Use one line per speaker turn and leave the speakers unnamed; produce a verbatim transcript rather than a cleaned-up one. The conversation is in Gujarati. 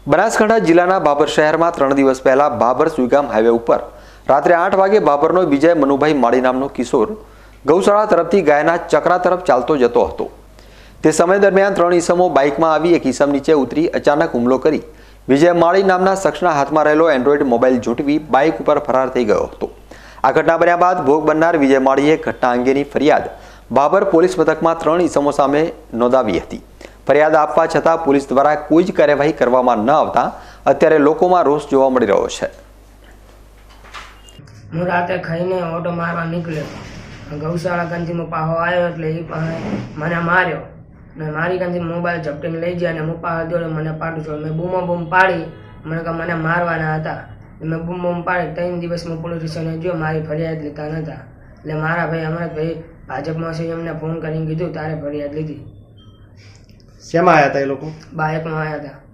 બનાસકાંઠા જિલ્લાના બાબર શહેરમાં ત્રણ દિવસ પહેલા બાબર સુઈગામ હાઈવે ઉપર રાત્રે આઠ વાગે બાબરનો વિજય મનુભાઈ માળી નામનો કિશોર ગૌશાળા તરફથી ગાયના ચકરા તરફ ચાલતો જતો હતો। તે સમય દરમિયાન ત્રણ ઈસમો બાઇકમાં આવી એક ઈસમ નીચે ઉતરી અચાનક હુમલો કરી વિજય માળી નામના શખ્સના હાથમાં રહેલો એન્ડ્રોઈડ મોબાઈલ ઝૂંટવી બાઇક ઉપર ફરાર થઈ ગયો હતો। આ ઘટના બન્યા બાદ ભોગ બનનાર વિજય માળીએ ઘટના અંગેની ફરિયાદ બાબર પોલીસ મથકમાં ત્રણ ઈસમો સામે નોંધાવી હતી। ફરિયાદ આપવા છતાં પોલીસ દ્વારા કોઈ જ કાર્યવાહી કરવામાં ન આવતા અત્યારે લોકોમાં રોષ જોવા મળી રહ્યો છે।
હું રાતે ખાઈને ઓટો મારવા નીકળ્યો, ગૌશાળા કંથી પાહો આવ્યો એટલે એ મને માર્યો ને મારી કંથી મોબાઈલ ઝપટીને લઈ ગયા અને હું પાહો દોડ્યો, મને પાડું છો મેં બૂમો બૂમ પાડી, મને કે મને મારવાના હતા। મેં બૂમ બૂમ પાડી ત્રણ દિવસ મેં પોલીસ સ્ટેશને જો મારી ફરિયાદ લેતા નહોતા એટલે મારા ભાઈ અમારા ભાઈ ભાજપમાં છે એમને ફોન કરીને કીધું તારે ફરિયાદ લીધી।
શેમાં આવ્યા હતા એ લોકો?
બાઇકમાં આવ્યા હતા।